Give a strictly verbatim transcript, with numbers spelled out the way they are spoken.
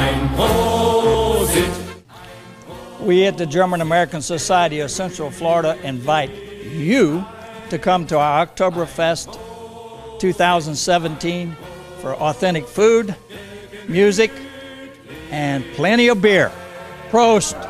Ein Prosit. We at the German American Society of Central Florida invite you to come to our Oktoberfest two thousand seventeen for authentic food, music, and plenty of beer. Prost!